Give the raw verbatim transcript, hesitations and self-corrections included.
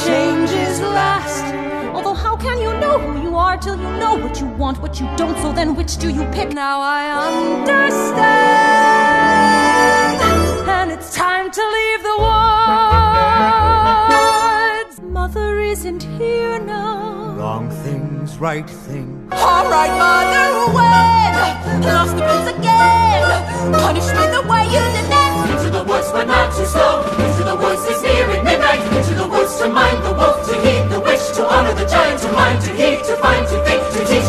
changes last. Although how can you know who you are till you know what you want, what you don't? So then which do you pick? Now I understand, and it's time to leave the woods. Mother isn't here now. Wrong things, right things. All right, Mother, when? Lost the boots again. Punish me the way you did then. Into the woods, but not too slow. Into the woods is nearing midnight. Into the woods to mind the wolf, to heed the wish, to honor the giant, to mind, to heed, to find, to think, to teach.